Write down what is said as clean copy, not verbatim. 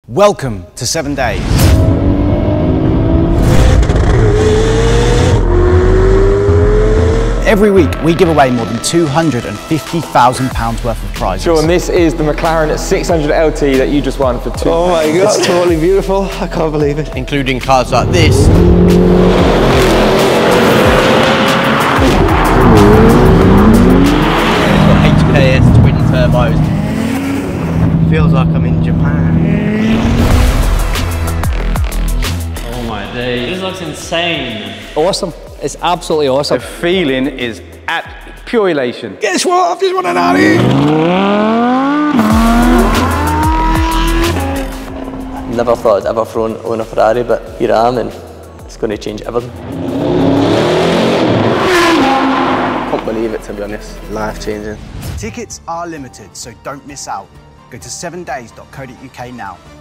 Welcome to 7 Days. Every week we give away more than £250,000 worth of prizes. Sean, this is the McLaren 600 LT that you just won for two. Oh my god, it's totally beautiful. I can't believe it. Including cars like this. It's got HKS twin turbos. Feels like I'm in Japan. Oh my days. This looks insane. Awesome. It's absolutely awesome. The feeling is at pure elation. Guess what? I've just won an Audi! Never thought I'd ever own a Ferrari, but here I am and it's going to change everything. Can't believe it, to be honest. Life changing. Tickets are limited, so don't miss out. Go to 7days.co.uk now.